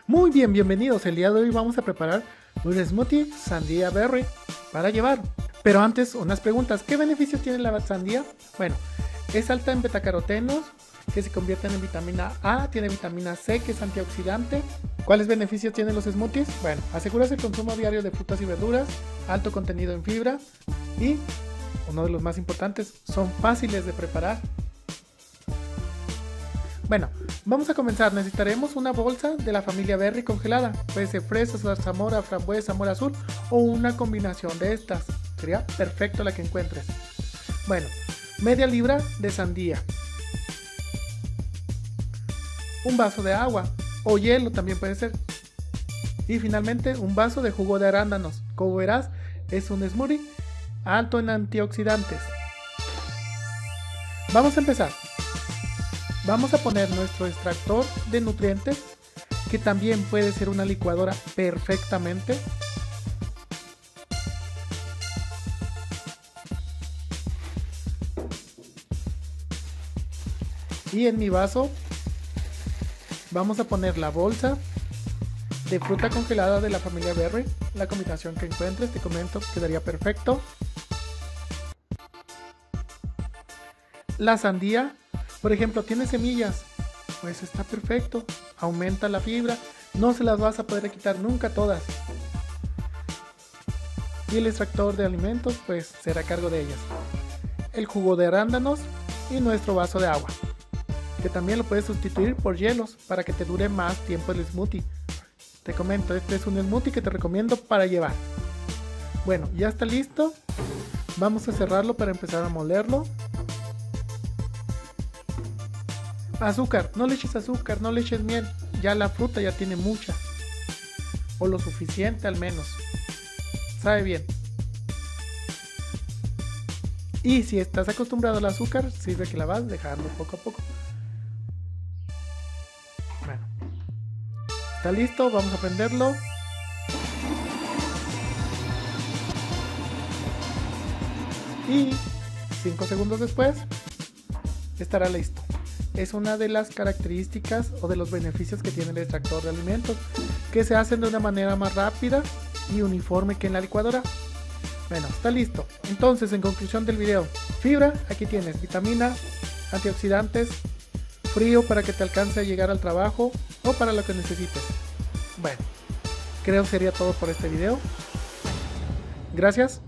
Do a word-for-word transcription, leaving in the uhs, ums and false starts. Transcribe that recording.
Muy bien, bienvenidos. El día de hoy vamos a preparar un smoothie sandía berry para llevar. Pero antes, unas preguntas. ¿Qué beneficios tiene la sandía? Bueno, es alta en betacarotenos que se convierten en vitamina A, tiene vitamina C que es antioxidante. ¿Cuáles beneficios tienen los smoothies? Bueno, aseguras el consumo diario de frutas y verduras, alto contenido en fibra y, uno de los más importantes, son fáciles de preparar. Bueno, vamos a comenzar. Necesitaremos una bolsa de la familia berry congelada. Puede ser fresa, zarzamora, frambuesa, mora azul o una combinación de estas. Sería perfecto la que encuentres. Bueno, media libra de sandía. Un vaso de agua o hielo también puede ser. Y finalmente un vaso de jugo de arándanos. Como verás, es un smoothie alto en antioxidantes. Vamos a empezar. Vamos a poner nuestro extractor de nutrientes, que también puede ser una licuadora perfectamente. Y en mi vaso vamos a poner la bolsa de fruta congelada de la familia berry. La combinación que encuentres, te comento, quedaría perfecto. La sandía, por ejemplo, tiene semillas, pues está perfecto, aumenta la fibra, no se las vas a poder quitar nunca todas. Y el extractor de alimentos, pues será a cargo de ellas. El jugo de arándanos y nuestro vaso de agua, que también lo puedes sustituir por hielos para que te dure más tiempo el smoothie. Te comento, este es un smoothie que te recomiendo para llevar. Bueno, ya está listo. Vamos a cerrarlo para empezar a molerlo. Azúcar, no le eches azúcar, no le eches miel, ya la fruta ya tiene mucha, o lo suficiente al menos, sabe bien. Y si estás acostumbrado al azúcar, sirve que la vas dejando poco a poco. Bueno, está listo, vamos a prenderlo. Y cinco segundos después estará listo. Es una de las características o de los beneficios que tiene el extractor de alimentos, que se hacen de una manera más rápida y uniforme que en la licuadora. Bueno, está listo. Entonces, en conclusión del video, fibra, aquí tienes vitamina, antioxidantes, frío para que te alcance a llegar al trabajo o para lo que necesites. Bueno, creo que sería todo por este video. Gracias.